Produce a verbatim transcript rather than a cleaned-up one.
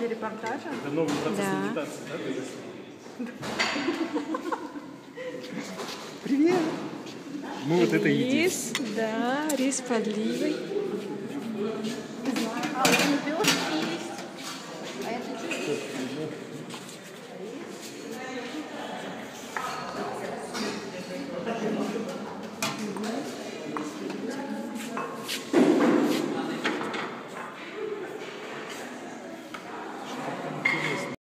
репортажа? Это новый процесс Да. медитации, да? Привет! Мы вот это едим. Рис, да, рис с подливой. А, он напился?